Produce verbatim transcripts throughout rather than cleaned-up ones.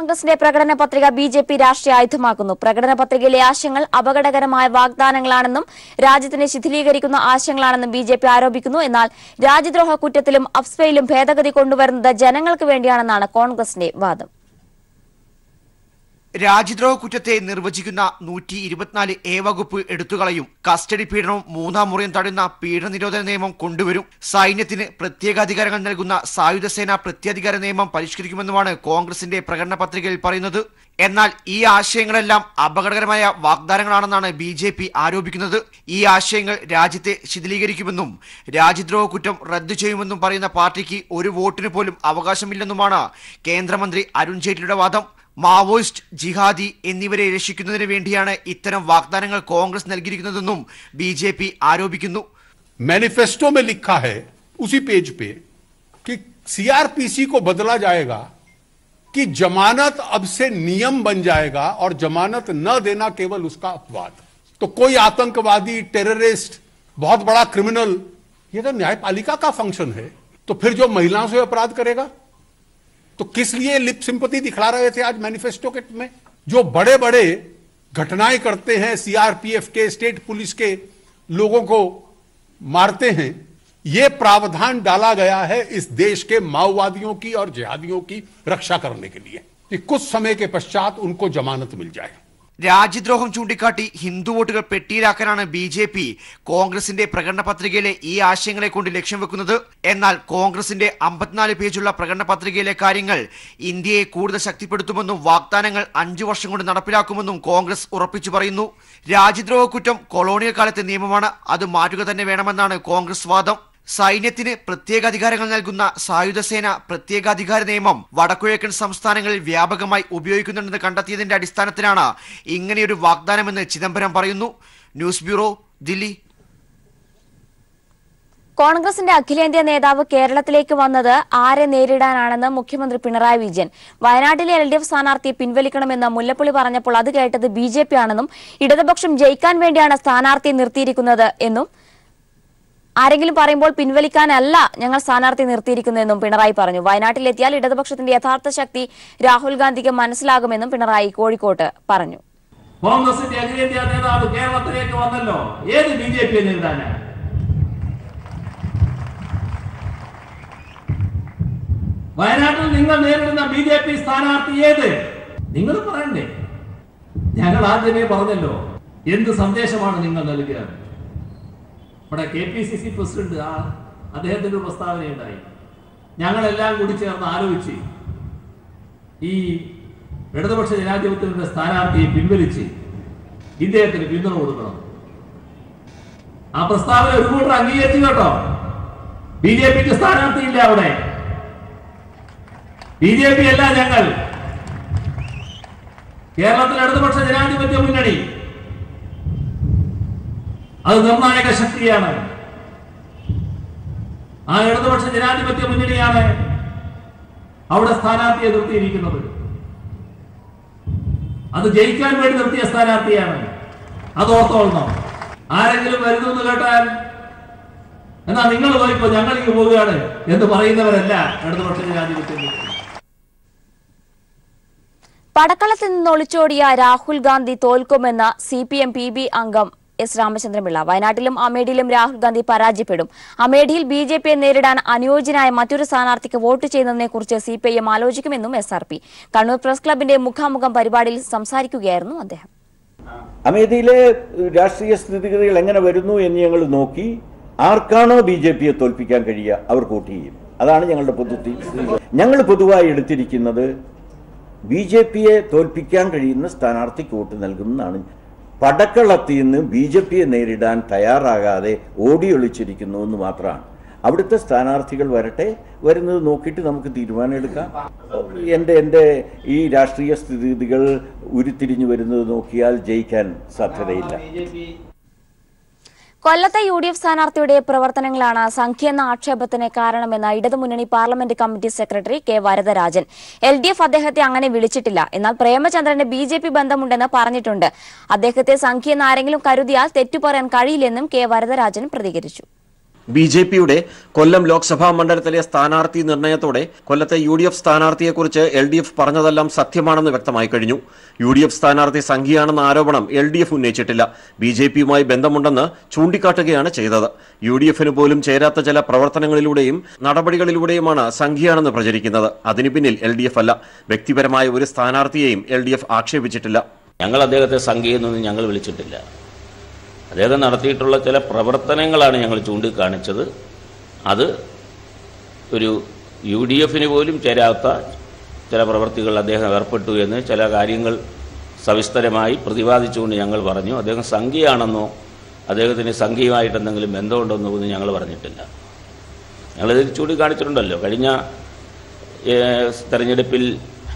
കോൺഗ്രസിന്റെ പ്രകടന പത്രിക ബി ജെ പി രാഷ്ട്രീയ ആയുധമാക്കുന്നു. പ്രകടന പത്രികയിലെ ആശയങ്ങൾ അപകടകരമായ വാഗ്ദാനങ്ങളാണെന്നും രാജ്യത്തിനെ ശിഥിലീകരിക്കുന്ന ആശയങ്ങളാണെന്നും ബി ജെ പി ആരോപിക്കുന്നു. എന്നാൽ രാജ്യദ്രോഹ കുറ്റത്തിലും അഫ്സ്പയിലും ഭേദഗതി കൊണ്ടുവരുന്നത് ജനങ്ങൾക്ക് വേണ്ടിയാണെന്നാണ് കോൺഗ്രസിന്റെ വാദം. രാജ്യദ്രോഹ കുറ്റത്തെ നിർവചിക്കുന്ന നൂറ്റി ഇരുപത്തിനാല് എ വകുപ്പ് എടുത്തുകളയും. കസ്റ്റഡി പീഡനവും മൂന്നാം മുറിയും തടയുന്ന പീഡന നിരോധന നിയമം കൊണ്ടുവരും. സൈന്യത്തിന് പ്രത്യേക അധികാരങ്ങൾ നൽകുന്ന സായുധ സേന പ്രത്യേകാധികാര നിയമം പരിഷ്കരിക്കുമെന്നുമാണ് കോൺഗ്രസിന്റെ പ്രകടന പത്രികയിൽ പറയുന്നത്. എന്നാൽ ഈ ആശയങ്ങളെല്ലാം അപകടകരമായ വാഗ്ദാനങ്ങളാണെന്നാണ് ബി ജെ പി ആരോപിക്കുന്നത്. ഈ ആശയങ്ങൾ രാജ്യത്തെ ശിഥിലീകരിക്കുമെന്നും രാജ്യദ്രോഹ കുറ്റം റദ്ദു ചെയ്യുമെന്നും പറയുന്ന പാർട്ടിക്ക് ഒരു വോട്ടിന് പോലും അവകാശമില്ലെന്നുമാണ് കേന്ദ്രമന്ത്രി അരുൺ ജെയ്റ്റ്ലിയുടെ വാദം. മാവോയിസ്റ്റ്, ജിഹാദി എന്നിവരെ രക്ഷിക്കുന്നതിന് വേണ്ടിയാണ് ഇത്തരം വാഗ്ദാനങ്ങൾ കോൺഗ്രസ് നൽകിയിരിക്കുന്നതെന്നും ബി ജെ പി ആരോപിക്കുന്നു. मैनिफेस्टो में लिखा है उसी पेज पे कि सीआरपीसी को बदला जाएगा कि जमानत अब से नियम बन जाएगा और जमानत न देना केवल उसका अपवाद. तो कोई आतंकवादी, टेररिस्ट, बहुत बड़ा क्रिमिनल, ये तो न्यायपालिका का फंक्शन है. तो फिर जो महिलाओं से अपराध करेगा तो किस लिए लिप सिंपैथी दिखला रहे थे आज मैनिफेस्टो के में? जो बड़े बड़े घटनाएं करते हैं, सीआरपीएफ के, स्टेट पुलिस के लोगों को मारते हैं, ये प्रावधान डाला गया है इस देश के माओवादियों की और जिहादियों की रक्षा करने के लिए कि कुछ समय के पश्चात उनको जमानत मिल जाए. രാജ്യദ്രോഹം ചൂണ്ടിക്കാട്ടി ഹിന്ദു വോട്ടുകൾ പെട്ടിയിലാക്കാനാണ് ബി ജെ പി കോൺഗ്രസിന്റെ പ്രകടന പത്രികയിലെ ഈ ആശയങ്ങളെ കൊണ്ട് ലക്ഷ്യം വെക്കുന്നത്. എന്നാൽ കോൺഗ്രസിന്റെ അമ്പത്തിനാല് പേജുള്ള പ്രകടന പത്രികയിലെ കാര്യങ്ങൾ ഇന്ത്യയെ കൂടുതൽ ശക്തിപ്പെടുത്തുമെന്നും വാഗ്ദാനങ്ങൾ അഞ്ചു വർഷം കൊണ്ട് നടപ്പിലാക്കുമെന്നും കോൺഗ്രസ് ഉറപ്പിച്ചു പറയുന്നു. രാജ്യദ്രോഹ കുറ്റം കൊളോണിയൽ കാലത്തെ നിയമമാണ്, അത് മാറ്റുക തന്നെ വേണമെന്നാണ് കോൺഗ്രസ് വാദം. സൈന്യത്തിന് പ്രത്യേക അധികാരങ്ങൾ നൽകുന്ന സായുധസേന പ്രത്യേകാധികാര നിയമം വടക്കുകിഴക്കൻ സംസ്ഥാനങ്ങളിൽ വ്യാപകമായി ഉപയോഗിക്കുന്നുണ്ടെന്ന് കണ്ടെത്തിയതിന്റെ അടിസ്ഥാനത്തിലാണ് ഇങ്ങനെയൊരു വാഗ്ദാനമെന്ന് ചിദംബരം പറയുന്നു. News bureau, Dilli. കോൺഗ്രസിന്റെ അഖിലേന്ത്യാ നേതാവ് കേരളത്തിലേക്ക് വന്നത് ആരെ നേരിടാനാണെന്ന് മുഖ്യമന്ത്രി പിണറായി വിജയൻ. വയനാട്ടിലെ എൽ ഡി എഫ് സ്ഥാനാർത്ഥിയെ പിൻവലിക്കണമെന്ന് മുല്ലപ്പള്ളി പറഞ്ഞപ്പോൾ അത് കേട്ടത് ബി ജെ പി ആണെന്നും ഇടതുപക്ഷം ജയിക്കാൻ വേണ്ടിയാണ് സ്ഥാനാർത്ഥിയെ നിർത്തിയിരിക്കുന്നത് എന്നും ആരെങ്കിലും പറയുമ്പോൾ പിൻവലിക്കാനല്ല ഞങ്ങൾ സ്ഥാനാർത്ഥി നിർത്തിയിരിക്കുന്നതെന്നും പിണറായി പറഞ്ഞു. വയനാട്ടിലെത്തിയാൽ ഇടതുപക്ഷത്തിന്റെ യഥാർത്ഥ ശക്തി രാഹുൽ ഗാന്ധിക്ക് മനസ്സിലാകുമെന്നും പിണറായി കോഴിക്കോട്ട് പറഞ്ഞു. കോൺഗ്രസിന്റെ അഖിലേന്ത്യാ നേതാവ് കേരളത്തിലേക്ക് വന്നല്ലോ, ഏത് ബി ജെ പി നേതാനാണ്? വയനാട്ടിൽ നിങ്ങൾ നേരിടുന്ന ബി ജെ പി സ്ഥാനാർത്ഥി ഏത്? നിങ്ങൾ പറയണ്ടേ? ഞങ്ങൾ ആദ്യമേ പറഞ്ഞല്ലോ എന്ത് സന്ദേശമാണ് നിങ്ങൾ നൽകുക. നമ്മുടെ K P C C president ആ അദ്ദേഹത്തിന്റെ പ്രസ്താവനയുണ്ടായി. ഞങ്ങളെല്ലാം കൂടി ചേർന്ന് ആലോചിച്ച് ഈ ഇടതുപക്ഷ ജനാധിപത്യത്തിന്റെ സ്ഥാനാർത്ഥിയെ പിൻവലിച്ച് ഇദ്ദേഹത്തിന് പിന്തുണ കൊടുക്കണം. ആ പ്രസ്താവന ഒരു കൂട്ടർ അംഗീകരിച്ചു കേട്ടോ. ബി ജെ പിക്ക് സ്ഥാനാർത്ഥിയില്ല അവിടെ. ബി ജെ പി അല്ല ഞങ്ങൾ, കേരളത്തിലെ ഇടതുപക്ഷ ജനാധിപത്യ മുന്നണി. അത് നിർണായക ശക്തിയാണ്. ആ ഇടതുപക്ഷ ജനാധിപത്യ മുന്നണിയാണ് അവിടെ സ്ഥാനാർത്ഥിയെ നിർത്തിയിരിക്കുന്നത്. അത് ജയിക്കാൻ വേണ്ടി നിർത്തിയ സ്ഥാനാർത്ഥിയാണ്. അത് ഓർത്തോളണം. ആരെങ്കിലും വരുന്നു കേട്ടാൽ എന്നാ നിങ്ങൾ പോയിപ്പോ ഞങ്ങളിങ്ങ് പോവുകയാണ് എന്ന് പറയുന്നവരല്ല ഇടതുപക്ഷ ജനാധിപത്യ മുന്നണി. പടക്കളത്തിൽ നിന്ന് ഒളിച്ചോടിയ രാഹുൽ ഗാന്ധി തോൽക്കുമെന്ന C P M P B അംഗം എസ് രാമചന്ദ്രൻപിള്ള. വയനാട്ടിലും അമേഠിയിലും രാഹുൽ ഗാന്ധി പരാജയപ്പെടും. അമേഠിയിൽ ബി ജെ പിയെ നേരിടാൻ അനുയോജ്യനായ മറ്റൊരു സ്ഥാനാർത്ഥിക്ക് വോട്ട് ചെയ്യുന്നതിനെ കുറിച്ച് സി പി ഐ എം ആലോചിക്കുമെന്നും S R P. Kannur press ക്ലബിന്റെ മുഖാമുഖം പരിപാടിയിൽ സംസാരിക്കുകയായിരുന്നു അദ്ദേഹം. അമേഠിയിലെ രാഷ്ട്രീയ സ്ഥിതിഗതികൾ എങ്ങനെ വരുന്നു എന്ന് ഞങ്ങൾ നോക്കി ആർക്കാണോ ബി ജെ പിയെ തോൽപ്പിക്കാൻ കഴിയുക അവർ വോട്ട് ചെയ്യും. അതാണ് ഞങ്ങളുടെ പൊതു ഞങ്ങൾ പൊതുവായി എടുത്തിരിക്കുന്നത്. ബി ജെ പിയെ തോൽപ്പിക്കാൻ കഴിയുന്ന സ്ഥാനാർത്ഥിക്ക് വോട്ട് നൽകുമെന്നാണ്. പടക്കളത്തിൽ നിന്ന് ബി ജെ പിയെ നേരിടാൻ തയ്യാറാകാതെ ഓടിയൊളിച്ചിരിക്കുന്നു എന്ന് മാത്രമാണ്. അവിടുത്തെ സ്ഥാനാർത്ഥികൾ വരട്ടെ, വരുന്നത് നോക്കിയിട്ട് നമുക്ക് തീരുമാനമെടുക്കാം. എൻ്റെ എൻ്റെ ഈ രാഷ്ട്രീയ സ്ഥിതിഗതികൾ ഉരുത്തിരിഞ്ഞു വരുന്നത് നോക്കിയാൽ ജയിക്കാൻ സാധ്യതയില്ല. കൊല്ലത്തെ യു ഡി എഫ് സ്ഥാനാർത്ഥിയുടെ പ്രവർത്തനങ്ങളാണ് സംഖ്യെന്ന ആക്ഷേപത്തിന് കാരണമെന്ന ഇടതുമുന്നണി parliament committee secretary K Varadarajan. L D F അദ്ദേഹത്തെ അങ്ങനെ വിളിച്ചിട്ടില്ല. എന്നാൽ പ്രേമചന്ദ്രന് ബി ജെ പി ബന്ധമുണ്ടെന്ന് പറഞ്ഞിട്ടുണ്ട്. അദ്ദേഹത്തെ സംഖ്യെന്ന് ആരെങ്കിലും കരുതിയാൽ തെറ്റു പറയാൻ കഴിയില്ലെന്നും കെ വരദരാജൻ പ്രതികരിച്ചു. ബി ജെ പിയുടെ കൊല്ലം ലോക്സഭാ മണ്ഡലത്തിലെ സ്ഥാനാർത്ഥി നിർണയത്തോടെ കൊല്ലത്തെ യു ഡി എഫ് സ്ഥാനാർത്ഥിയെക്കുറിച്ച് എൽ ഡി എഫ് പറഞ്ഞതെല്ലാം സത്യമാണെന്ന് വ്യക്തമായി കഴിഞ്ഞു. യു ഡി എഫ് സ്ഥാനാർത്ഥി സംഘിയാണെന്ന ആരോപണം എൽ ഡി എഫ് ഉന്നയിച്ചിട്ടില്ല. ബി ജെ പിയുമായി ബന്ധമുണ്ടെന്ന് ചൂണ്ടിക്കാട്ടുകയാണ് ചെയ്തത്. യു ഡി എഫിന് പോലും ചേരാത്ത ചില പ്രവർത്തനങ്ങളിലൂടെയും നടപടികളിലൂടെയുമാണ് സംഘിയാണെന്ന് പ്രചരിക്കുന്നത്. അതിനു പിന്നിൽ എൽ ഡി എഫ് അല്ല. വ്യക്തിപരമായ ഒരു സ്ഥാനാർത്ഥിയെയും എൽ ഡി എഫ് ആക്ഷേപിച്ചിട്ടില്ല. ഞങ്ങൾ അദ്ദേഹത്തെ സംഘിയെന്നൊന്നും ഞങ്ങൾ വിളിച്ചിട്ടില്ല. അദ്ദേഹം നടത്തിയിട്ടുള്ള ചില പ്രവർത്തനങ്ങളാണ് ഞങ്ങൾ ചൂണ്ടിക്കാണിച്ചത്. അത് ഒരു യു ഡി എഫിന് പോലും ചേരാത്ത ചില പ്രവൃത്തികൾ അദ്ദേഹം ഏർപ്പെട്ടു എന്ന് ചില കാര്യങ്ങൾ സവിസ്തരമായി പ്രതിപാദിച്ചുകൊണ്ട് ഞങ്ങൾ പറഞ്ഞു. അദ്ദേഹം സംഘിയാണെന്നോ അദ്ദേഹത്തിന് സംഘിയുമായിട്ട് എന്തെങ്കിലും ബന്ധമുണ്ടെന്നോ ഒന്നും ഞങ്ങൾ പറഞ്ഞിട്ടില്ല. ഞങ്ങളിത് ചൂണ്ടിക്കാണിച്ചിട്ടുണ്ടല്ലോ. കഴിഞ്ഞ തെരഞ്ഞെടുപ്പിൽ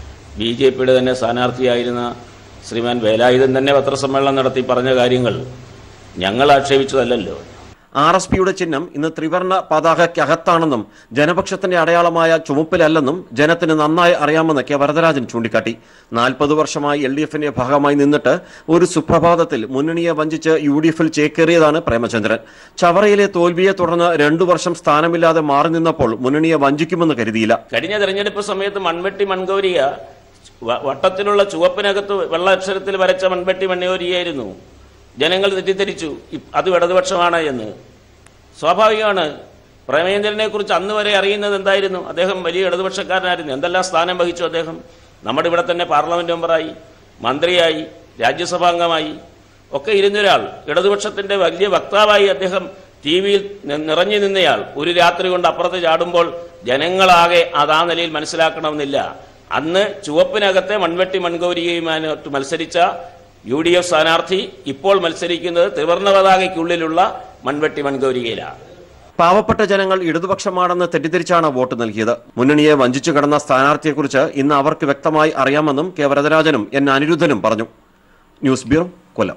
ബി ജെ പിയുടെ തന്നെ സ്ഥാനാർത്ഥിയായിരുന്ന ശ്രീമാൻ വേലായുധൻ തന്നെ പത്രസമ്മേളനം നടത്തി പറഞ്ഞ കാര്യങ്ങൾ ഞങ്ങൾ ആക്ഷേപിച്ചതല്ലോ. ആർ എസ് പിയുടെ ചിഹ്നം ഇന്ന് ത്രിവർണ പതാകയ്ക്കകത്താണെന്നും ജനപക്ഷത്തിന്റെ അടയാളമായ ചുമപ്പിലല്ലെന്നും ജനത്തിന് നന്നായി അറിയാമെന്ന് കെ വരദരാജൻ ചൂണ്ടിക്കാട്ടി. നാൽപ്പത് വർഷമായി എൽ ഡി എഫിന്റെ ഭാഗമായി നിന്നിട്ട് ഒരു സുപ്രഭാതത്തിൽ മുന്നണിയെ വഞ്ചിച്ച് യു ഡി എഫിൽ ചേക്കേറിയതാണ് പ്രേമചന്ദ്രൻ. ചവറയിലെ തോൽവിയെ തുടർന്ന് രണ്ടു വർഷം സ്ഥാനമില്ലാതെ മാറി നിന്നപ്പോൾ മുന്നണിയെ വഞ്ചിക്കുമെന്ന് കരുതിയില്ല. കഴിഞ്ഞ തെരഞ്ഞെടുപ്പ് സമയത്ത് മൺവെട്ടി മൺകോരിയ വട്ടത്തിലുള്ള ചുവപ്പിനകത്ത് വെള്ളാക്ഷരത്തിൽ വരച്ച മൺവെട്ടി മൺകോരിയായിരുന്നു. ജനങ്ങൾ തെറ്റിദ്ധരിച്ചു അത് ഇടതുപക്ഷമാണ് എന്ന്. സ്വാഭാവികമാണ്. പ്രേമചന്ദ്രനെ കുറിച്ച് അന്ന് വരെ അറിയുന്നത് എന്തായിരുന്നു? അദ്ദേഹം വലിയ ഇടതുപക്ഷക്കാരനായിരുന്നു. എന്തെല്ലാം സ്ഥാനം വഹിച്ചു അദ്ദേഹം. നമ്മുടെ ഇവിടെ തന്നെ പാർലമെന്റ് മെമ്പറായി, മന്ത്രിയായി, രാജ്യസഭാംഗമായി ഒക്കെ ഇരുന്നൊരാൾ. ഇടതുപക്ഷത്തിന്റെ വലിയ വക്താവായി അദ്ദേഹം ടി വിയിൽ നിറഞ്ഞു നിന്നയാൾ ഒരു രാത്രി കൊണ്ട് അപ്പുറത്ത് ചാടുമ്പോൾ ജനങ്ങളാകെ അത് ആ നിലയിൽ മനസ്സിലാക്കണമെന്നില്ല. അന്ന് ചുവപ്പിനകത്തെ മൺവെട്ടി മൺകോരികയുമായിട്ട് മത്സരിച്ച യു ഡി എഫ് സ്ഥാനാർത്ഥി ഇപ്പോൾ മത്സരിക്കുന്നത് ത്രിവർണ്ണ പതാകയ്ക്കുള്ളിലുള്ള മൺവെട്ടി മൺകോരികയിലാണ്. പാവപ്പെട്ട ജനങ്ങൾ ഇടതുപക്ഷമാണെന്ന് തെറ്റിദ്ധരിച്ചാണ് വോട്ട് നൽകിയത്. മുന്നണിയെ വഞ്ചിച്ചു കടന്ന സ്ഥാനാർത്ഥിയെക്കുറിച്ച് ഇന്ന് അവർക്ക് വ്യക്തമായി അറിയാമെന്നും കെ വരദരാജനും എൻ അനിരുദ്ധനും പറഞ്ഞു. ന്യൂസ് ബ്യൂറോ, കൊല്ലം.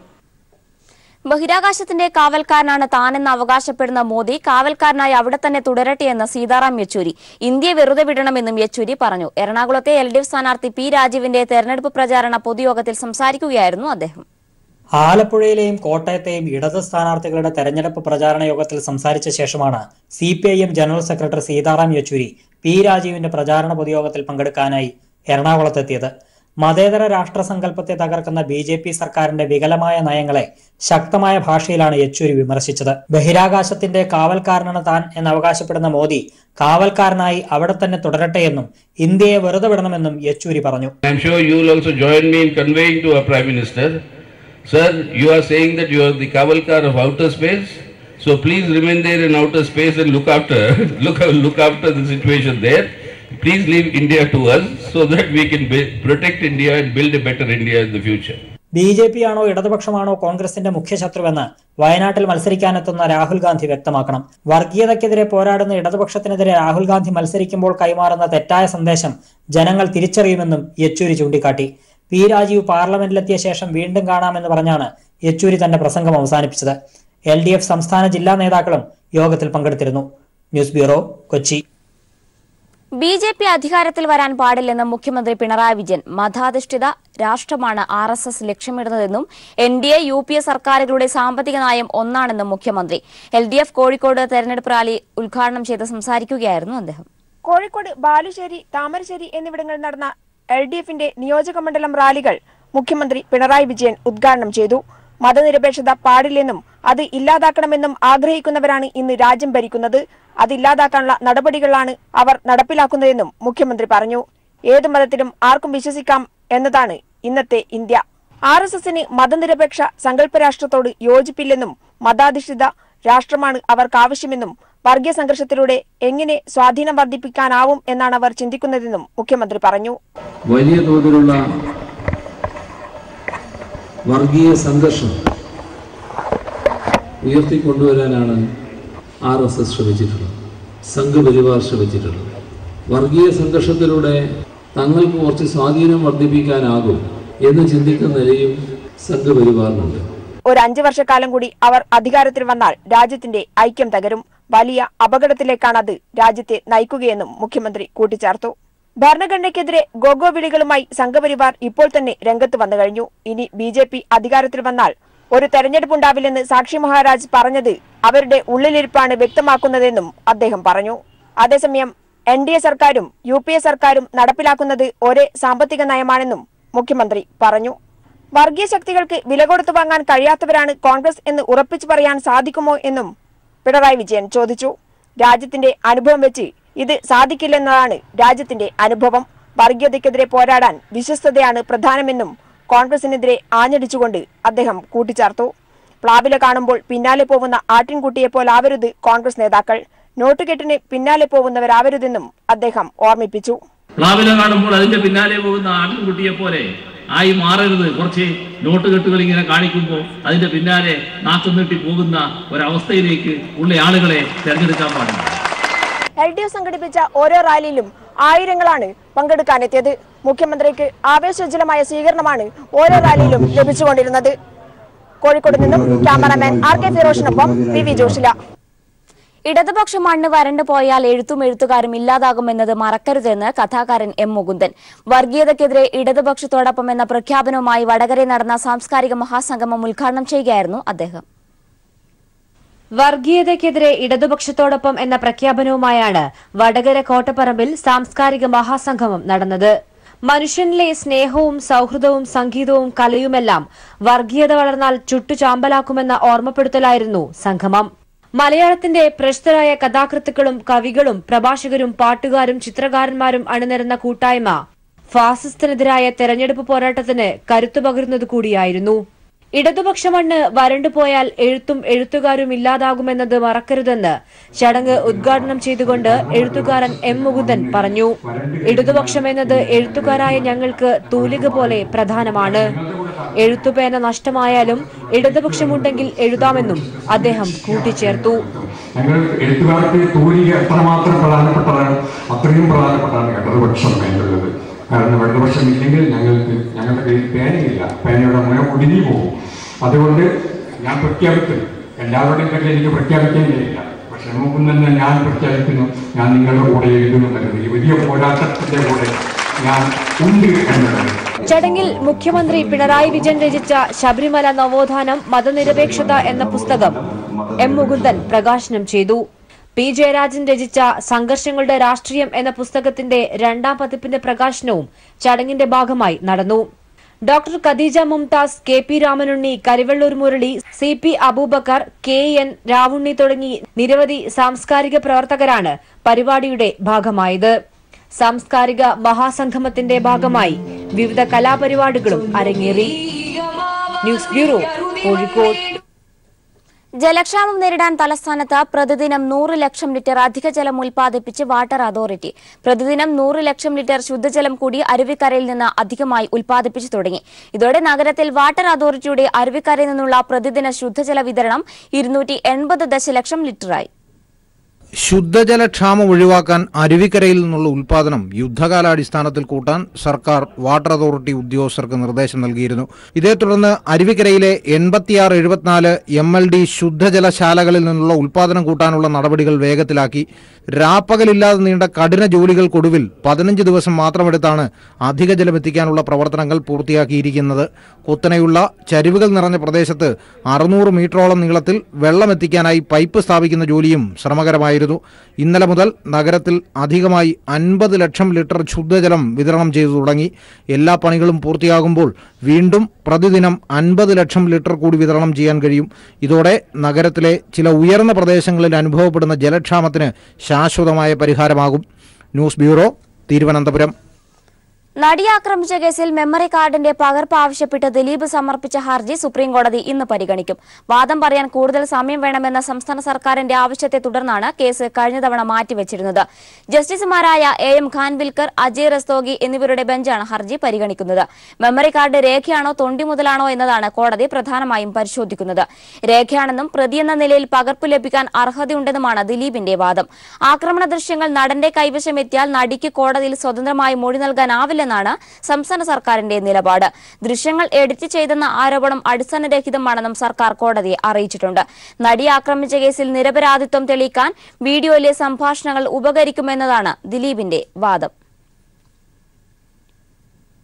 ബഹിരാകാശത്തിന്റെ കാവൽക്കാരനാണ് താനെന്ന് അവകാശപ്പെടുന്ന മോദി കാവൽക്കാരനായി അവിടെ തന്നെ തുടരട്ടെയെന്ന് സീതാറാം യെച്ചൂരി. ഇന്ത്യയെ വെറുതെ വിടണമെന്നും യെച്ചൂരി പറഞ്ഞു. എറണാകുളത്തെ എൽ ഡി എഫ് സ്ഥാനാർത്ഥി പി രാജീവിന്റെ തെരഞ്ഞെടുപ്പ് പ്രചാരണ പൊതുയോഗത്തിൽ സംസാരിക്കുകയായിരുന്നു അദ്ദേഹം. ആലപ്പുഴയിലെയും കോട്ടയത്തെയും ഇടത് സ്ഥാനാർത്ഥികളുടെ തെരഞ്ഞെടുപ്പ് പ്രചാരണ യോഗത്തിൽ സംസാരിച്ച ശേഷമാണ് C P I M general secretary Sitaram Yechury P രാജീവിന്റെ പ്രചാരണ പൊതുയോഗത്തിൽ പങ്കെടുക്കാനായി എറണാകുളത്തെത്തിയത്. മതേതര രാഷ്ട്രസങ്കല്പത്തെ തകർക്കുന്ന ബി ജെ പി സർക്കാരിന്റെ വികലമായ നയങ്ങളെ ശക്തമായ ഭാഷയിലാണ് യെച്ചൂരി വിമർശിച്ചത്. ബഹിരാകാശത്തിന്റെ കാവൽക്കാരനാണ് താൻ എന്ന് അവകാശപ്പെടുന്ന മോദി കാവൽക്കാരനായി അവിടെ തന്നെ തുടരട്ടെയെന്നും ഇന്ത്യയെ വെറുതെ വിടണമെന്നും യെച്ചൂരി പറഞ്ഞു. Sir, you are saying that you are the cavalcar of outer space, so please remain there in outer space and look after look look after the situation there. Please leave India to us so that we can be, protect India and build a better India in the future. B J P ആണോ ഇടതുപക്ഷമാണോ കോൺഗ്രസിന്റെ മുഖ്യ ശത്രുവെന്ന് വയനാട്ടിൽ മത്സരിക്കാനെത്തുന്ന രാഹുൽ ഗാന്ധി വ്യക്തമാക്കണം. വർഗീയതയ്ക്കെതിരെ പോരാടുന്ന ഇടതുപക്ഷത്തിനെതിരെ രാഹുൽ ഗാന്ധി മത്സരിക്കുമ്പോൾ കൈമാറുന്ന തെറ്റായ സന്ദേശം ജനങ്ങൾ തിരിച്ചറിയുമെന്നും യെച്ചൂരി ചൂണ്ടിക്കാട്ടി. പി രാജീവ് പാർലമെന്റിലെത്തിയ ശേഷം വീണ്ടും കാണാമെന്ന് പറഞ്ഞാണ് യെച്ചൂരി തന്റെ പ്രസംഗം അവസാനിപ്പിച്ചത്. എൽ ഡി എഫ് സംസ്ഥാന ജില്ലാ നേതാക്കളും യോഗത്തിൽ പങ്കെടുത്തിരുന്നു. News bureau, Kochi. B J P അധികാരത്തിൽ വരാൻ പാടില്ലെന്നും മുഖ്യമന്ത്രി പിണറായി വിജയൻ. മതാധിഷ്ഠിത രാഷ്ട്രമാണ് ആർ എസ് എസ് ലക്ഷ്യമിടുന്നതെന്നും N D A U P A സർക്കാരുകളുടെ സാമ്പത്തിക നയം ഒന്നാണെന്നും മുഖ്യമന്ത്രി. എൽ ഡി എഫ് കോഴിക്കോട് തെരഞ്ഞെടുപ്പ് റാലി ഉദ്ഘാടനം ചെയ്ത് സംസാരിക്കുകയായിരുന്നു അദ്ദേഹം. കോഴിക്കോട്, ബാലുശ്ശേരി, താമരശ്ശേരി എന്നിവിടങ്ങളിൽ നടന്ന എൽ ഡി എഫിന്റെ നിയോജക മണ്ഡലം റാലികൾ മുഖ്യമന്ത്രി പിണറായി വിജയൻ ഉദ്ഘാടനം ചെയ്തു. മതനിരപേക്ഷത പാടില്ലെന്നും അത് ഇല്ലാതാക്കണമെന്നും ആഗ്രഹിക്കുന്നവരാണ് ഇന്ന് രാജ്യം ഭരിക്കുന്നത്. അതില്ലാതാക്കാനുള്ള നടപടികളാണ് അവർ നടപ്പിലാക്കുന്നതെന്നും മുഖ്യമന്ത്രി പറഞ്ഞു. ഏതു മതത്തിലും ആർക്കും വിശ്വസിക്കാം എന്നതാണ് ഇന്നത്തെ ഇന്ത്യ. ആർ എസ് എസിന് മതനിരപേക്ഷ സങ്കല്പരാഷ്ട്രത്തോട് യോജിപ്പില്ലെന്നും മതാധിഷ്ഠിത രാഷ്ട്രമാണ് അവർക്ക് ആവശ്യമെന്നും വർഗീയ സംഘർഷത്തിലൂടെ എങ്ങനെ സ്വാധീനം വർദ്ധിപ്പിക്കാനാവും എന്നാണ് അവർ ചിന്തിക്കുന്നതെന്നും മുഖ്യമന്ത്രി പറഞ്ഞു. വലിയ തോതിലുള്ള വർഗീയ സംഘർഷം ഉയർത്തിക്കൊണ്ടുവരാനാണ് ആർ എസ് എസ് ശ്രമിച്ചിട്ടുള്ളത്, സംഘപരിവാർ ശ്രമിച്ചിട്ടുള്ളത്. വർഗീയ സംഘർഷത്തിലൂടെ തങ്ങൾക്ക് കുറച്ച് സ്വാധീനം വർദ്ധിപ്പിക്കാനാകും എന്ന് ചിന്തിക്കുന്ന നിലയും സംഘപരിവാറിനുണ്ട്. ഒരു അഞ്ചു വർഷക്കാലം കൂടി അവർ അധികാരത്തിൽ വന്നാൽ രാജ്യത്തിന്റെ ഐക്യം തകരും. വലിയ അപകടത്തിലേക്കാണ് അത് രാജ്യത്തെ നയിക്കുകയെന്നും മുഖ്യമന്ത്രി കൂട്ടിച്ചേർത്തു. ഭരണഘടനയ്ക്കെതിരെ ഗോഗോ വിളികളുമായി സംഘപരിവാർ ഇപ്പോൾ തന്നെ രംഗത്ത് വന്നു കഴിഞ്ഞു. ഇനി ബി ജെ പി അധികാരത്തിൽ വന്നാൽ ഒരു തെരഞ്ഞെടുപ്പ് ഉണ്ടാവില്ലെന്ന് സാക്ഷി മഹാരാജ് പറഞ്ഞത് അവരുടെ ഉള്ളിലിരിപ്പാണ് വ്യക്തമാക്കുന്നതെന്നും അദ്ദേഹം പറഞ്ഞു. അതേസമയം എൻ ഡി എ സർക്കാരും യു പി എ സർക്കാരും നടപ്പിലാക്കുന്നത് ഒരേ സാമ്പത്തിക നയമാണെന്നും മുഖ്യമന്ത്രി പറഞ്ഞു. വർഗീയ ശക്തികൾക്ക് വില കൊടുത്തു വാങ്ങാൻ കഴിയാത്തവരാണ് കോൺഗ്രസ് എന്ന് ഉറപ്പിച്ചു പറയാൻ സാധിക്കുമോ എന്നും പിണറായി വിജയൻ ചോദിച്ചു. രാജ്യത്തിന്റെ അനുഭവം വെച്ച് ഇത് സാധിക്കില്ലെന്നതാണ് രാജ്യത്തിന്റെ അനുഭവം. വർഗീയതയ്ക്കെതിരെ പോരാടാൻ വിശ്വസ്തതയാണ് പ്രധാനമെന്നും കോൺഗ്രസിനെതിരെ ആഞ്ഞടിച്ചുകൊണ്ട് അദ്ദേഹം കൂട്ടിച്ചേർത്തു. പ്ലാവില കാണുമ്പോൾ പിന്നാലെ പോകുന്ന ആട്ടിൻകുട്ടിയെ പോലാവരുത് കോൺഗ്രസ് നേതാക്കൾ, നോട്ടുകെട്ടിന് പിന്നാലെ പോകുന്നവരാവരുതെന്നും അദ്ദേഹം ഓർമ്മിപ്പിച്ചു. പ്ലാവില കാണുമ്പോൾ അതിന്റെ പിന്നാലെ പോകുന്ന ആട്ടിൻകുട്ടിയെ പോലെ ആയി മാറരുത്. കുറച്ച് നോട്ടുകെട്ടുകൾ ഇങ്ങനെ കാണിക്കുമ്പോൾ അതിന്റെ പിന്നാലെ നാക്കം നീട്ടി പോകുന്ന ഒരവസ്ഥയിലേക്ക് ഉള്ള ആളുകളെ തെരഞ്ഞെടുക്കാൻ പാടില്ല. എൽ ഡി എഫ് സംഘടിപ്പിച്ച ഓരോ റാലിയിലും ആയിരങ്ങളാണ് പങ്കെടുക്കാനെത്തിയത്. മുഖ്യമന്ത്രിക്ക് ആവേശോജ്വലമായ സ്വീകരണമാണ് ഓരോ റാലിയിലും ലഭിച്ചുകൊണ്ടിരുന്നത്. കോഴിക്കോട് നിന്നും ക്യാമറാമാൻ ആർ കെ ഫിറോഷിനൊപ്പം വി വി ജോഷില. ഇടതുപക്ഷ മണ്ണ് വരണ്ടു പോയാൽ എഴുത്തും എഴുത്തുകാരും ഇല്ലാതാകുമെന്നത് മറക്കരുതെന്ന് കഥാകാരൻ എം മുകുന്ദൻ. വർഗീയതയ്ക്കെതിരെ ഇടതുപക്ഷത്തോടൊപ്പം എന്ന പ്രഖ്യാപനവുമായി വടകരയിൽ നടന്ന സാംസ്കാരിക മഹാസംഗമം ഉദ്ഘാടനം ചെയ്യുകയായിരുന്നു അദ്ദേഹം. വർഗീയതയ്ക്കെതിരെ ഇടതുപക്ഷത്തോടൊപ്പം എന്ന പ്രഖ്യാപനവുമായാണ് വടകര കോട്ടപ്പറമ്പിൽ സാംസ്കാരിക മഹാസംഗമം നടന്നത്. മനുഷ്യനിലെ സ്നേഹവും സൌഹൃദവും സംഗീതവും കലയുമെല്ലാം വർഗീയത വളർന്നാൽ ചുട്ടുചാമ്പലാക്കുമെന്ന ഓർമ്മപ്പെടുത്തലായിരുന്നു സംഗമം. മലയാളത്തിന്റെ പ്രശസ്തരായ കഥാകൃത്തുക്കളും കവികളും പ്രഭാഷകരും പാട്ടുകാരും ചിത്രകാരന്മാരും അണിനിരന്ന കൂട്ടായ്മ ഫാസിസത്തിനെതിരായ തെരഞ്ഞെടുപ്പ് പോരാട്ടത്തിന് കരുത്തു പകരുന്നത് കൂടിയായിരുന്നു. ഇടതുപക്ഷ മണ്ണ് വരണ്ടുപോയാൽ എഴുത്തും എഴുത്തുകാരും ഇല്ലാതാകുമെന്നത് മറക്കരുതെന്ന് ചടങ്ങ് ഉദ്ഘാടനം ചെയ്തുകൊണ്ട് എഴുത്തുകാരൻ എം മുകുന്ദൻ പറഞ്ഞു. ഇടതുപക്ഷമെന്നത് എഴുത്തുകാരായ ഞങ്ങൾക്ക് തൂലിക പോലെ പ്രധാനമാണ്. എഴുത്തുപേന നഷ്ടമായാലും ഇടതുപക്ഷമുണ്ടെങ്കിൽ എഴുതാമെന്നും അദ്ദേഹം കൂട്ടിച്ചേർത്തു. ഞങ്ങൾ എഴുത്തുകാർക്ക് തൂലിക എത്രമാത്രം പ്രധാനപ്പെട്ടതാണ്, അത്രയും പ്രധാനപ്പെട്ടാണ് ഇടതുപക്ഷം വേണ്ടുള്ളത്. കാരണം ഇടതുപക്ഷം ഇല്ലെങ്കിൽ ഞങ്ങൾക്ക് ഞങ്ങളുടെ കയ്യിൽ പേനയില്ല, പേനയുടെ മുന ഒടിഞ്ഞു പോകും. അതുകൊണ്ട് ഞാൻ പ്രഖ്യാപിക്കുന്നു, എല്ലാവരുടെയും പേരിൽ എനിക്ക് പ്രഖ്യാപിക്കാൻ കഴിയില്ല, പക്ഷെ നമുക്കും തന്നെ ഞാൻ പ്രഖ്യാപിക്കുന്നു, ഞാൻ നിങ്ങളുടെ കൂടെ എഴുതുന്നുള്ളത് ഈ വലിയ പോരാട്ടത്തിന്റെ കൂടെ ഞാൻ ഉണ്ട് എന്നുള്ളത്. ചടങ്ങിൽ മുഖ്യമന്ത്രി പിണറായി വിജയൻ രചിച്ച ശബരിമല നവോത്ഥാനം മതനിരപേക്ഷത എന്ന പുസ്തകം എം മുകുന്ദൻ പ്രകാശനം ചെയ്തു. പി ജയരാജൻ രചിച്ച സംഘർഷങ്ങളുടെ രാഷ്ട്രീയം എന്ന പുസ്തകത്തിന്റെ രണ്ടാം പതിപ്പിന്റെ പ്രകാശനവും ചടങ്ങിന്റെ ഭാഗമായി നടന്നു. Doctor Khadeeja Mumtaz, K P Ramanunni, Karivellur Murali, C P Abubacker, K N Ravunni തുടങ്ങി നിരവധി സാംസ്കാരിക പ്രവർത്തകരാണ് പരിപാടിയുടെ ഭാഗമായത്. സാംസ്കാരിക മഹാസംഗമത്തിന്റെ ഭാഗമായി വിവിധ കലാപരിപാടികളും അരങ്ങേറി. News bureau, Kozhikode. ജലക്ഷാമം നേരിടാൻ തലസ്ഥാനത്ത് പ്രതിദിനം നൂറ് ലക്ഷം ലിറ്റർ അധിക ജലം ഉൽപ്പാദിപ്പിച്ച് വാട്ടർ അതോറിറ്റി. പ്രതിദിനം നൂറ് ലക്ഷം ലിറ്റർ ശുദ്ധജലം കൂടി അരുവിക്കരയിൽ നിന്ന് അധികമായി ഉൽപ്പാദിപ്പിച്ചു തുടങ്ങി. ഇതോടെ നഗരത്തിൽ വാട്ടർ അതോറിറ്റിയുടെ അരുവിക്കരയിൽ നിന്നുള്ള പ്രതിദിന ശുദ്ധജല വിതരണം ഇരുന്നൂറ്റി എൺപത് ദശലക്ഷം ലിറ്ററായി. ശുദ്ധജലക്ഷാമം ഒഴിവാക്കാൻ അരുവിക്കരയിൽ നിന്നുള്ള ഉൽപാദനം യുദ്ധകാലാടിസ്ഥാനത്തിൽ കൂട്ടാൻ സർക്കാർ വാട്ടർ അതോറിറ്റി ഉദ്യോഗസ്ഥർക്ക് നിർദ്ദേശം നൽകിയിരുന്നു. ഇതേ തുടർന്ന് അരുവിക്കരയിലെ എൺപത്തിയാറ് എഴുപത്തിനാല് എം എൽ ഡി ശുദ്ധജലശാലകളിൽ നിന്നുള്ള ഉൽപാദനം കൂട്ടാനുള്ള നടപടികൾ വേഗത്തിലാക്കി. രാപ്പകലില്ലാതെ നീണ്ട കഠിന ജോലികൾക്കൊടുവിൽ പതിനഞ്ച് ദിവസം മാത്രമെടുത്താണ് അധിക ജലം എത്തിക്കാനുള്ള പ്രവർത്തനങ്ങൾ പൂർത്തിയാക്കിയിരിക്കുന്നത്. കുത്തനെയുള്ള ചരിവുകൾ നിറഞ്ഞ പ്രദേശത്ത് അറുന്നൂറ് മീറ്ററോളം നീളത്തിൽ വെള്ളം എത്തിക്കാനായി പൈപ്പ് സ്ഥാപിക്കുന്ന ജോലിയും ശ്രമകരമായിരുന്നു. ഇന്നലെ മുതൽ നഗരത്തിൽ അധികമായി അൻപത് ലക്ഷം ലിറ്റർ ശുദ്ധജലം വിതരണം ചെയ്തു തുടങ്ങി. എല്ലാ പണികളും പൂർത്തിയാകുമ്പോൾ വീണ്ടും പ്രതിദിനം അൻപത് ലക്ഷം ലിറ്റർ കൂടി വിതരണം ചെയ്യാൻ കഴിയും. ഇതോടെ നഗരത്തിലെ ചില ഉയർന്ന പ്രദേശങ്ങളിൽ അനുഭവപ്പെടുന്ന ജലക്ഷാമത്തിന് ശാശ്വതമായ പരിഹാരമാകും. News bureau, Thiruvananthapuram. നടിയെ ആക്രമിച്ച കേസിൽ മെമ്മറി കാർഡിന്റെ പകർപ്പ് ആവശ്യപ്പെട്ട് ദിലീപ് സമർപ്പിച്ച ഹർജി സുപ്രീംകോടതി ഇന്ന് പരിഗണിക്കും. വാദം പറയാൻ കൂടുതൽ സമയം വേണമെന്ന സംസ്ഥാന സർക്കാരിന്റെ ആവശ്യത്തെ തുടർന്നാണ് കേസ് കഴിഞ്ഞ തവണ മാറ്റിവെച്ചിരുന്നത്. ജസ്റ്റിസുമാരായ എ എം ഖാൻവിൽക്കർ, അജയ് റസ്തോഗി എന്നിവരുടെ ബെഞ്ചാണ് ഹർജി പരിഗണിക്കുന്നത്. മെമ്മറി കാർഡ് രേഖയാണോ തൊണ്ടി മുതലാണോ എന്നതാണ് കോടതി പ്രധാനമായും പരിശോധിക്കുന്നത്. രേഖയാണെന്നും പ്രതിയെന്ന നിലയിൽ പകർപ്പ് ലഭിക്കാൻ അർഹതയുണ്ടെന്നുമാണ് ദിലീപിന്റെ വാദം. ആക്രമണ ദൃശ്യങ്ങൾ നടന്റെ കൈവശം എത്തിയാൽ നടിക്ക് കോടതിയിൽ സ്വതന്ത്രമായി മൊഴി നൽകാനാവില്ല ാണ് സംസ്ഥാന സർക്കാരിന്റെ നിലപാട്. ദൃശ്യങ്ങൾ എഡിറ്റ് ചെയ്തെന്ന ആരോപണം അടിസ്ഥാനരഹിതമാണെന്നും സർക്കാർ കോടതിയെ അറിയിച്ചിട്ടുണ്ട്. നടിയെ ആക്രമിച്ച കേസിൽ നിരപരാധിത്വം തെളിയിക്കാൻ വീഡിയോയിലെ സംഭാഷണങ്ങൾ ഉപകരിക്കുമെന്നതാണ് ദിലീപിന്റെ വാദം.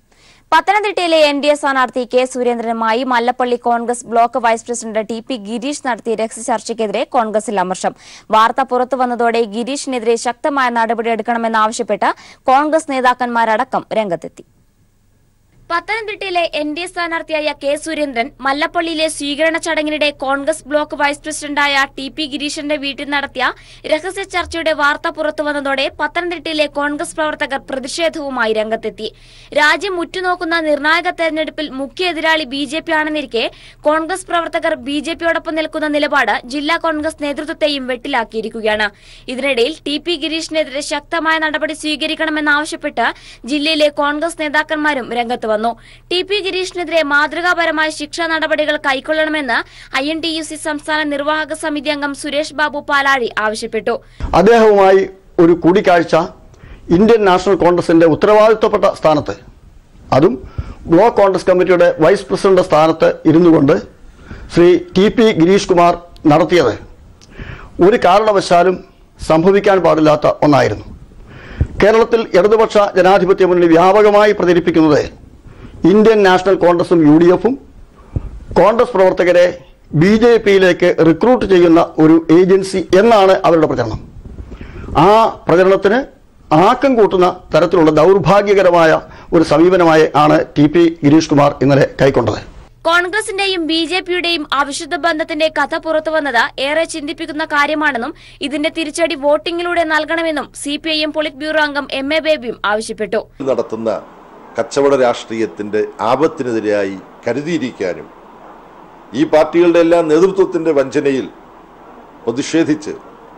പത്തനംതിട്ടയിലെ എൻ ഡി എ സ്ഥാനാർത്ഥി കെ സുരേന്ദ്രനുമായി Mallappally Congress block vice president T P Gireesh നടത്തിയ രഹസ്യ ചർച്ചയ്ക്കെതിരെ കോൺഗ്രസിൽ അമർഷം. വാർത്ത പുറത്തുവന്നതോടെ ഗിരീഷിനെതിരെ ശക്തമായ നടപടിയെടുക്കണമെന്നാവശ്യപ്പെട്ട് കോൺഗ്രസ് നേതാക്കന്മാരടക്കം രംഗത്തെത്തി. പത്തനംതിട്ടയിലെ എൻ ഡി എ സ്ഥാനാർത്ഥിയായ കെ സുരേന്ദ്രൻ മല്ലപ്പള്ളിയിലെ സ്വീകരണ ചടങ്ങിനിടെ കോൺഗ്രസ് ബ്ലോക്ക് വൈസ് പ്രസിഡന്റായ ടി പി ഗിരീഷിന്റെ വീട്ടിൽ നടത്തിയ രഹസ്യ ചർച്ചയുടെ വാർത്ത പുറത്തുവന്നതോടെ പത്തനംതിട്ടയിലെ കോൺഗ്രസ് പ്രവർത്തകർ പ്രതിഷേധവുമായി രംഗത്തെത്തി. രാജ്യം ഉറ്റുനോക്കുന്ന നിർണായക തെരഞ്ഞെടുപ്പിൽ മുഖ്യ എതിരാളി ബി ജെ പി ആണെന്നിരിക്കെ കോൺഗ്രസ് പ്രവർത്തകർ ബി ജെ പിയോടൊപ്പം നിൽക്കുന്ന നിലപാട് ജില്ലാ കോൺഗ്രസ് നേതൃത്വത്തെയും വെട്ടിലാക്കിയിരിക്കുകയാണ്. ഇതിനിടയിൽ ടി പി ഗിരീഷിനെതിരെ ശക്തമായ നടപടി സ്വീകരിക്കണമെന്നാവശ്യപ്പെട്ട് ജില്ലയിലെ കോൺഗ്രസ് നേതാക്കന്മാരും രംഗത്ത് വന്നു. ടി പി ഗിരീഷിനെതിരെ മാതൃകാപരമായ ശിക്ഷാ നടപടികൾ കൈക്കൊള്ളണമെന്ന് I N T U C സംസ്ഥാന നിർവാഹക സമിതി അംഗം സുരേഷ് ബാബു പാലാഴി ആവശ്യപ്പെട്ടു. അദ്ദേഹവുമായി ഒരു കൂടിക്കാഴ്ച ഇന്ത്യൻ നാഷണൽ കോൺഗ്രസിന്റെ ഉത്തരവാദിത്വപ്പെട്ട സ്ഥാനത്ത്, അതും ബ്ലോക്ക് കോൺഗ്രസ് കമ്മിറ്റിയുടെ വൈസ് പ്രസിഡന്റ് സ്ഥാനത്ത് ഇരുന്നുകൊണ്ട് ശ്രീ ടി പി ഗിരീഷ് കുമാർ നടത്തിയത് ഒരു കാരണവശാലും സംഭവിക്കാൻ പാടില്ലാത്ത ഒന്നായിരുന്നു. കേരളത്തിൽ ഇടതുപക്ഷ ജനാധിപത്യ മുന്നണി വ്യാപകമായി പ്രചരിപ്പിക്കുന്നത് ഇന്ത്യൻ നാഷണൽ കോൺഗ്രസും യു ഡി എഫും കോൺഗ്രസ് പ്രവർത്തകരെ ബി ജെ പിയിലേക്ക് റിക്രൂട്ട് ചെയ്യുന്ന ഒരു ഏജൻസി എന്നാണ് അവരുടെ പ്രചരണം. ആ പ്രചരണത്തിന് ആക്കം കൂട്ടുന്ന തരത്തിലുള്ള ദൗർഭാഗ്യകരമായ ഒരു സമീപനമായി ആണ് ടി പി ഗിരീഷ് കുമാർ ഇന്നലെ കൈക്കൊണ്ടത്. കോൺഗ്രസിന്റെയും ബി ജെ പിയുടെയും അവിശുദ്ധ ബന്ധത്തിന്റെ കഥ പുറത്തുവന്നത് ഏറെ ചിന്തിപ്പിക്കുന്ന കാര്യമാണെന്നും ഇതിന്റെ തിരിച്ചടി വോട്ടിംഗിലൂടെ നൽകണമെന്നും C P I M polit bureau അംഗം എം എ ബേബിയും ആവശ്യപ്പെട്ടു. നടത്തുന്ന കച്ചവട രാഷ്ട്രീയത്തിന്റെ ആപത്തിനെതിരായി കരുതിയിരിക്കാനും ഈ പാർട്ടികളുടെ എല്ലാ നേതൃത്വത്തിന്റെ വഞ്ചനയിൽ പ്രതിഷേധിച്ച്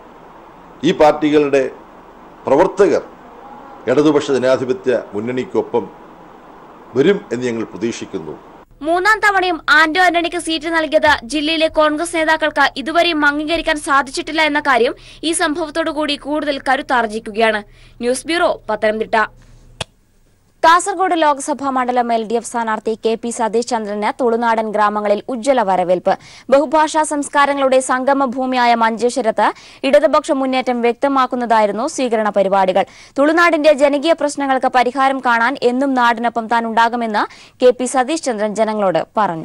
ഈ പാർട്ടികളുടെ പ്രവർത്തകർ ഇടതുപക്ഷ ജനാധിപത്യ മുന്നണിക്കൊപ്പം വരും എന്ന് ഞങ്ങൾ പ്രതീക്ഷിക്കുന്നു. മൂന്നാം തവണയും ആന്റോ ആന്റണിക്ക് സീറ്റ് നൽകിയത് ജില്ലയിലെ കോൺഗ്രസ് നേതാക്കൾക്ക് ഇതുവരെയും അംഗീകരിക്കാൻ സാധിച്ചിട്ടില്ല എന്ന കാര്യം ഈ സംഭവത്തോടുകൂടി കൂടുതൽ കരുത്താർജിക്കുകയാണ്. News bureau, Pathanamthitta. കാസർഗോഡ് ലോക്സഭാ മണ്ഡലം എൽ ഡി എഫ് സ്ഥാനാർത്ഥി കെ പി സതീഷ് ചന്ദ്രന് തുളുനാടൻ ഗ്രാമങ്ങളിൽ ഉജ്ജ്വല വരവേൽപ്പ്. ബഹുഭാഷാ സംസ്കാരങ്ങളുടെ സംഗമഭൂമിയായ മഞ്ചേശ്വരത്ത് ഇടതുപക്ഷ മുന്നേറ്റം വ്യക്തമാക്കുന്നതായിരുന്നു സ്വീകരണ പരിപാടികൾ. തുളുനാടിന്റെ ജനകീയ പ്രശ്നങ്ങൾക്ക് പരിഹാരം കാണാൻ എന്നും നാടിനൊപ്പം താൻ ഉണ്ടാകുമെന്ന് കെ പി സതീഷ് ചന്ദ്രൻ ജനങ്ങളോട് പറഞ്ഞു.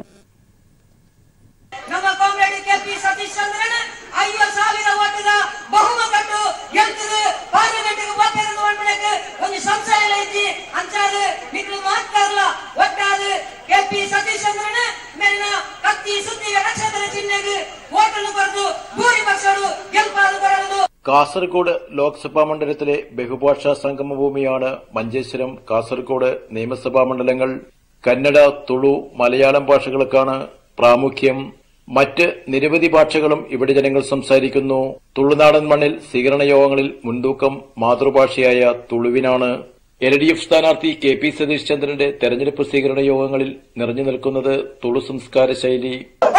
കാസർഗോഡ് ലോക്സഭാ മണ്ഡലത്തിലെ ബഹുഭാഷാ സംഗമഭൂമിയാണ് മഞ്ചേശ്വരം. കാസർഗോഡ് നിയമസഭാ മണ്ഡലങ്ങൾ കന്നഡ, തുളു, മലയാളം ഭാഷകൾക്കാണ് പ്രാമുഖ്യം. മറ്റ് നിരവധി ഭാഷകളും ഇവിടെ ജനങ്ങൾ സംസാരിക്കുന്നു. തുളുനാടൻ മണ്ണിൽ സ്വീകരണ യോഗങ്ങളിൽ മുൻതൂക്കം മാതൃഭാഷയായ തുളുവിനാണ്. എൽ ഡി എഫ് സ്ഥാനാർത്ഥി കെ പി സതീഷ് ചന്ദ്രന്റെ തെരഞ്ഞെടുപ്പ് സ്വീകരണ യോഗങ്ങളിൽ നിറഞ്ഞു നിൽക്കുന്നത് തുളു സംസ്കാര ശൈലി.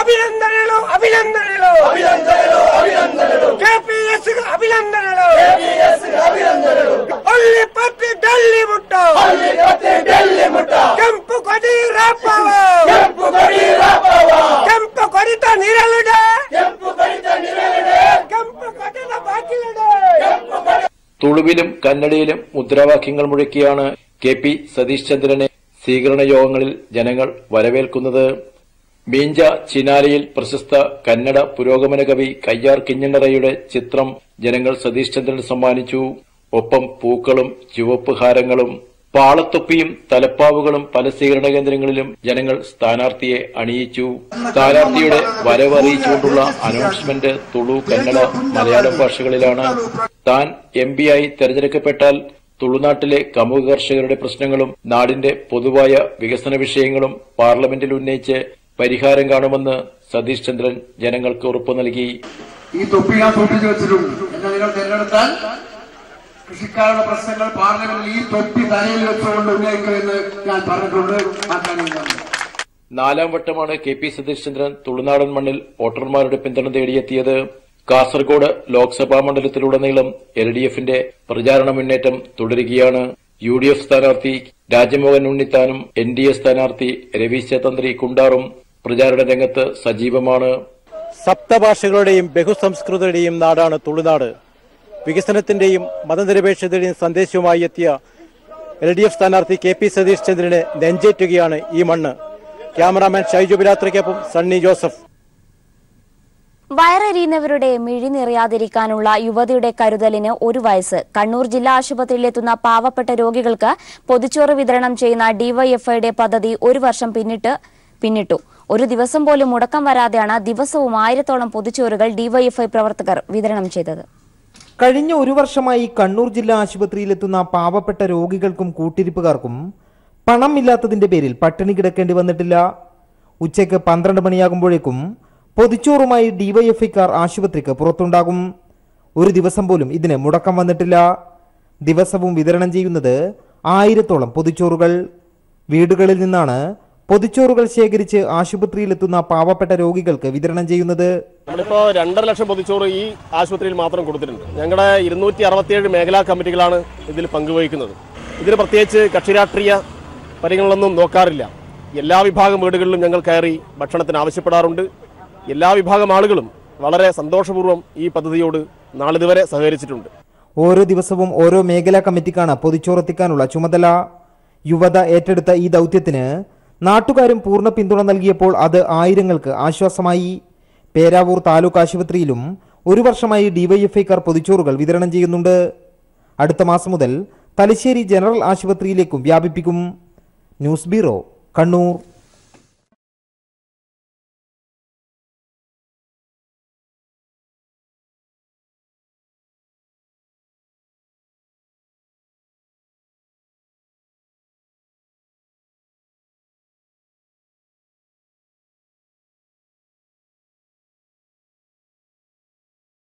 തുളുവിലും കന്നഡയിലും മുദ്രാവാക്യങ്ങൾ മുഴക്കിയാണ് കെ പി സതീഷ് ചന്ദ്രനെ സ്വീകരണ യോഗങ്ങളിൽ ജനങ്ങൾ വരവേൽക്കുന്നത്. മീഞ്ച ചിനാലയിൽ പ്രശസ്ത കന്നഡ പുരോഗമന കവി കയ്യാർ കിഞ്ഞണ്ണറയുടെ ചിത്രം ജനങ്ങൾ സതീഷ് ചന്ദ്രന് സമ്മാനിച്ചു. ഒപ്പം പൂക്കളും ചുവപ്പ് ഹാരങ്ങളും പാളത്തൊപ്പിയും തലപ്പാവുകളും പല സ്വീകരണ കേന്ദ്രങ്ങളിലും ജനങ്ങൾ സ്ഥാനാർത്ഥിയെ അണിയിച്ചു. സ്ഥാനാർത്ഥിയുടെ വരവ് അറിയിച്ചുകൊണ്ടുള്ള അനൗൺസ്മെന്റ് തുളു, കന്നഡ, മലയാളം ഭാഷകളിലാണ്. താൻ എം പി ആയി തെരഞ്ഞെടുക്കപ്പെട്ടാൽ തുളുനാട്ടിലെ കമുക കർഷകരുടെ പ്രശ്നങ്ങളും നാടിന്റെ പൊതുവായ വികസന വിഷയങ്ങളും പാർലമെന്റിൽ ഉന്നയിച്ച് പരിഹാരം കാണുമെന്ന് സതീഷ് ചന്ദ്രൻ ജനങ്ങൾക്ക് ഉറപ്പു നൽകി. ഈ തൊപ്പി ഞാൻ സൂക്ഷിച്ചു വെച്ചിട്ടുണ്ട്. എന്നെ നിങ്ങൾ തെരഞ്ഞെടുത്താൽ കൃഷിക്കാരുടെ പ്രശ്നങ്ങൾ പാർലമെന്റിൽ ഈ തൊപ്പി തലയിൽ വെച്ചുകൊണ്ട് ഉന്നയിക്കുമെന്ന് ഞാൻ പറഞ്ഞിട്ടുണ്ട്. നാലാം വട്ടമാണ് കെ പി സതീഷ് ചന്ദ്രൻ തുളുനാടൻ മണ്ണിൽ വോട്ടർമാരുടെ പിന്തുണ തേടിയെത്തിയത്. കാസർഗോഡ് ലോക്സഭാ മണ്ഡലത്തിലുടനീളം എൽ ഡി എഫിന്റെ പ്രചാരണ മുന്നേറ്റം തുടരുകയാണ്. യു ഡി എഫ് സ്ഥാനാർത്ഥി രാജ്മോഹൻ ഉണ്ണിത്താനും എൻ ഡി എ സ്ഥാനാർത്ഥി രവീശ തന്ത്രി കുണ്ടാറും പ്രചാരണ രംഗത്ത് സജീവമാണ്. സപ്തഭാഷകളുടെയും ബഹുസംസ്കൃതയുടെയും നാടാണ് തുളുനാട്. വികസനത്തിന്റെയും മതനിരപേക്ഷതയുടെയും സന്ദേശവുമായി എത്തിയ എൽ ഡി എഫ് സ്ഥാനാർത്ഥി കെ പി സതീഷ് ചന്ദ്രന് നെഞ്ചേറ്റുകയാണ് ഈ മണ്ണ്. ക്യാമറാമാൻ ഷൈജു ബിലാത്രയ്ക്കൊപ്പം സണ്ണി ജോസഫ്. വയറെരിയുന്നവരുടെ മിഴി നിറയാതിരിക്കാനുള്ള യുവതിയുടെ കരുതലിന് ഒരു വയസ്സ്. കണ്ണൂർ ജില്ലാ ആശുപത്രിയിലെത്തുന്ന പാവപ്പെട്ട രോഗികൾക്ക് പൊതിച്ചോറ് വിതരണം ചെയ്യുന്ന ഡിവൈഎഫ്ഐയുടെ പദ്ധതി ഒരു വർഷം പിന്നിട്ട് പിന്നിട്ടു. ഒരു ദിവസം പോലും മുടക്കം വരാതെയാണ് ദിവസവും ആയിരത്തോളം പൊതിച്ചോറുകൾ ഡിവൈഎഫ്ഐ പ്രവർത്തകർ വിതരണം ചെയ്തത്. കഴിഞ്ഞ ഒരു വർഷമായി കണ്ണൂർ ജില്ലാ ആശുപത്രിയിലെത്തുന്ന പാവപ്പെട്ട രോഗികൾക്കും കൂട്ടിരിപ്പുകാർക്കും പണം ഇല്ലാത്തതിന്റെ പേരിൽ പട്ടിണി കിടക്കേണ്ടി വന്നിട്ടില്ല. ഉച്ചയ്ക്ക് പന്ത്രണ്ട് മണിയാകുമ്പോഴേക്കും പൊതിച്ചോറുമായി ഡിവൈഎഫ്ഐക്കാർ ആശുപത്രിക്ക് പുറത്തുണ്ടാകും. ഒരു ദിവസം പോലും ഇതിന് മുടക്കം വന്നിട്ടില്ല. ദിവസവും വിതരണം ചെയ്യുന്നത് ആയിരത്തോളം പൊതിച്ചോറുകൾ. വീടുകളിൽ നിന്നാണ് പൊതിച്ചോറുകൾ ശേഖരിച്ച് ആശുപത്രിയിലെത്തുന്ന പാവപ്പെട്ട രോഗികൾക്ക് വിതരണം ചെയ്യുന്നത്. നമ്മളിപ്പോൾ രണ്ടര ലക്ഷം പൊതിച്ചോറ് ഈ ആശുപത്രിയിൽ മാത്രം കൊടുത്തിട്ടുണ്ട്. ഞങ്ങളുടെ ഇരുന്നൂറ്റി അറുപത്തിയേഴ് മേഖലാ കമ്മിറ്റികളാണ് ഇതിൽ പങ്കുവഹിക്കുന്നത്. ഇതിന് പ്രത്യേകിച്ച് കക്ഷി രാഷ്ട്രീയ പരിഗണനകളൊന്നും നോക്കാറില്ല. എല്ലാ വിഭാഗം വീടുകളിലും ഞങ്ങൾ കയറി ഭക്ഷണത്തിന് ആവശ്യപ്പെടാറുണ്ട്. എല്ലാ വിഭാഗം ആളുകളും വളരെ സന്തോഷപൂർവ്വം ഈ പദ്ധതിയോട് നാളിതുവരെ സഹകരിച്ചിട്ടുണ്ട്. ഓരോ ദിവസവും ഓരോ മേഖലാ കമ്മിറ്റിക്കാണ് പൊതിച്ചോറെത്തിക്കാനുള്ള ചുമതല. യുവത ഏറ്റെടുത്ത ഈ ദൗത്യത്തിന് നാട്ടുകാരും പൂർണ്ണ പിന്തുണ നൽകിയപ്പോൾ അത് ആയിരങ്ങൾക്ക് ആശ്വാസമായി. പേരാവൂർ താലൂക്ക് ആശുപത്രിയിലും ഒരു വർഷമായി ഡിവൈഎഫ്ഐക്കാർ പൊതിച്ചോറുകൾ വിതരണം ചെയ്യുന്നുണ്ട്. അടുത്ത മാസം മുതൽ തലശ്ശേരി ജനറൽ ആശുപത്രിയിലേക്കും വ്യാപിപ്പിക്കും. News bureau, Kannur.